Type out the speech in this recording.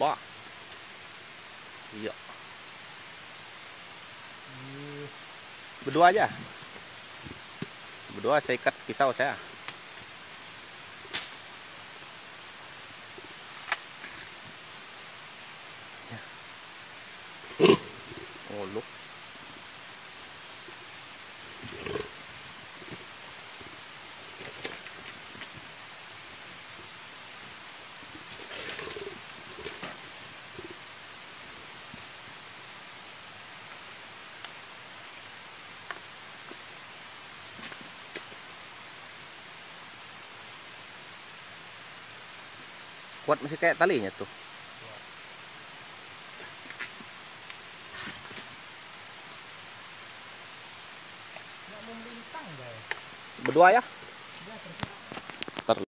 Bah. Iya. Berdua aja. Berdua saya ikat pisau saya. Oh, look. Kuat masih kayak talinya tuh. Berdua ya?